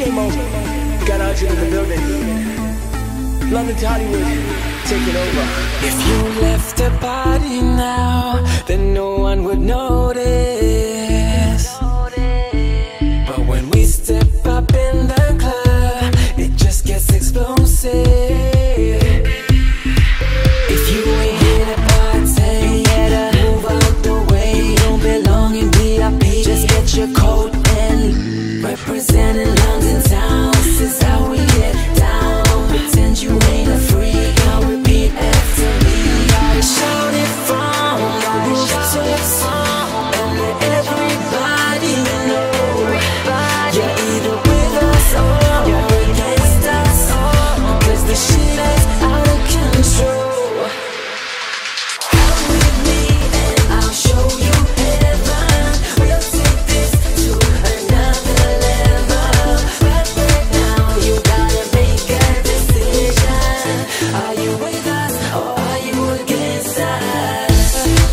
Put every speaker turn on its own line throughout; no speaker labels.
J-Mo, got Arjun in the building. London to Hollywood, taking over.
If you left the party now, then no one would notice. But when we step up in the club, it just gets explosive. If you ain't here to party, you better move out the way. You don't belong in VIP, just get your coat and representing London town. This is how we get down. Don't pretend you ain't a freak. Now repeat after me. Gotta shout it from the rooftops and let everybody know you're either with us or you're against us. 'Cause the shit is out of control. Come with me and I'll show you heaven. We'll take this to another level. But right now you gotta make a decision. Are you with us or are you against us?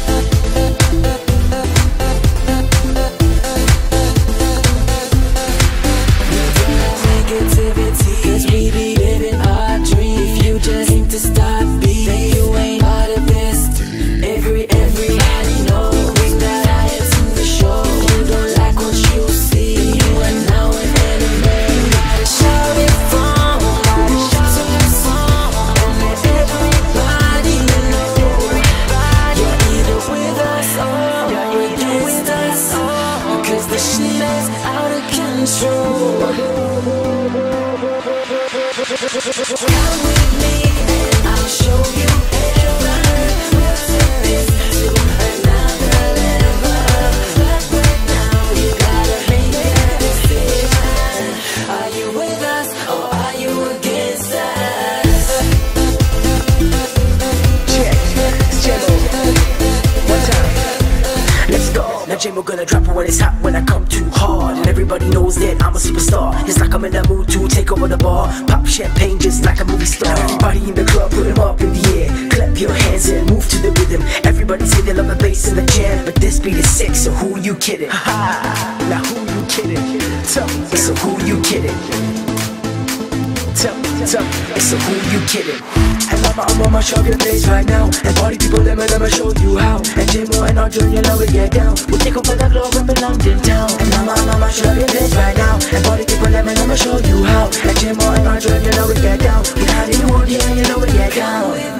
Negativity, 'cause we be living our dream. If you just seem to stop beat, then you ain't part of this. Everybody knows. Bring that iron to the show. You don't like what you see, you are now an enemy. Gotta shout it from the rooftops and let everybody know you're either with us or you're against us. 'Cause the shit is out of control. Come with me and I'll show you heaven. We'll take this to another level. But right now you gotta make a decision. Are you with us or are you against us?
Check, it's J-Mo. One time, let's go. Now J-Mo gonna drop it when it's hot, when I come too hard. And everybody knows that I'm a superstar. It's like I'm in the mood to take over the bar. Pop champagne just like a movie star. Everybody in the club, put them up in the air. Clap your hands and move to the rhythm. Everybody say they love the bass in the jam, but this beat is sick, so who you kidding? Now who you kidding? Tell me, so who you kidding? Tell me, so who you kidding? And mama, I'm on my chocolate place right now. And party people, let me show you how. And J-Mo and Arjun, you know we get down. We'll take over the globe up in London town. And mama, I'm on my chocolate place right now. And party people, let me show you how. And J-Mo and Arjun, you know we get down. We Hollywood, yeah, you know we get down.